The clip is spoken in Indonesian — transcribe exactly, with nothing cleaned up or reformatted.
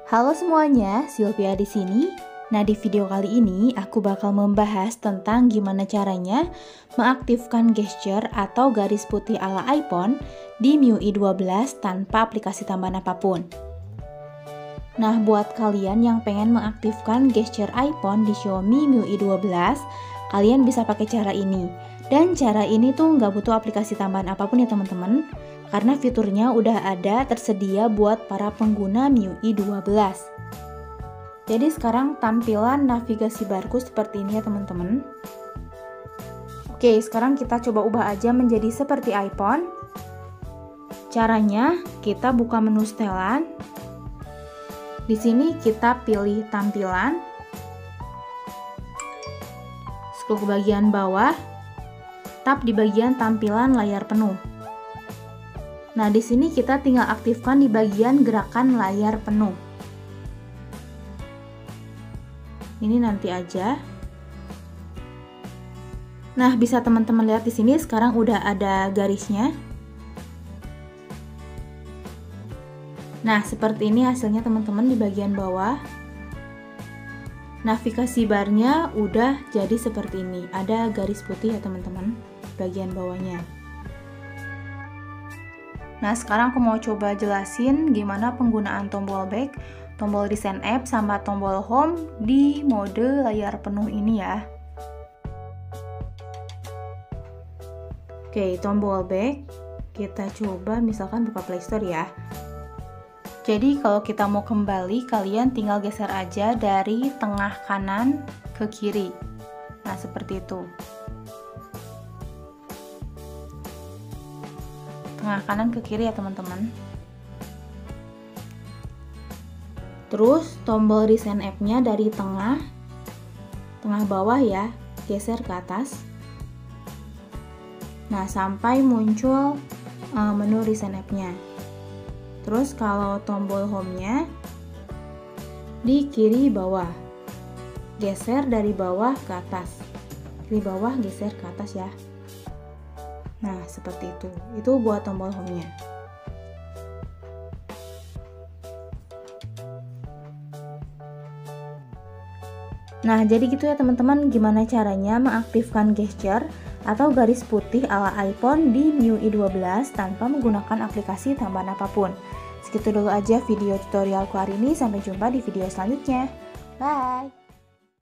Halo semuanya, Sylvia di sini. Nah, di video kali ini aku bakal membahas tentang gimana caranya mengaktifkan gesture atau garis putih ala iPhone di M I U I dua belas tanpa aplikasi tambahan apapun. Nah, buat kalian yang pengen mengaktifkan gesture iPhone di Xiaomi M I U I dua belas, kalian bisa pakai cara ini. Dan cara ini tuh nggak butuh aplikasi tambahan apapun ya teman-teman, karena fiturnya udah ada tersedia buat para pengguna M I U I dua belas. Jadi sekarang tampilan navigasi barku seperti ini ya teman-teman. Oke, sekarang kita coba ubah aja menjadi seperti iPhone. Caranya, kita buka menu setelan. Di sini kita pilih tampilan. Scroll ke bagian bawah. Tap di bagian tampilan layar penuh. Nah, di sini kita tinggal aktifkan di bagian gerakan layar penuh. Ini nanti aja. Nah, bisa teman-teman lihat di sini sekarang udah ada garisnya. Nah, seperti ini hasilnya teman-teman di bagian bawah. Navigasi barnya udah jadi seperti ini. Ada garis putih ya teman-teman, bagian bawahnya. Nah, sekarang aku mau coba jelasin gimana penggunaan tombol back, tombol recent app, sama tombol home di mode layar penuh ini ya. Oke, tombol back kita coba misalkan buka Play Store ya. Jadi kalau kita mau kembali, kalian tinggal geser aja dari tengah kanan ke kiri. Nah, seperti itu. Tengah kanan ke kiri ya teman-teman. Terus tombol recent app-nya dari tengah tengah bawah ya, geser ke atas. Nah, sampai muncul uh, menu recent app-nya. Terus kalau tombol home-nya di kiri bawah, geser dari bawah ke atas. Kiri bawah geser ke atas ya. Nah, seperti itu. Itu buat tombol home-nya. Nah, jadi gitu ya teman-teman, gimana caranya mengaktifkan gesture atau garis putih ala iPhone di M I U I dua belas tanpa menggunakan aplikasi tambahan apapun. Segitu dulu aja video tutorialku hari ini, sampai jumpa di video selanjutnya. Bye!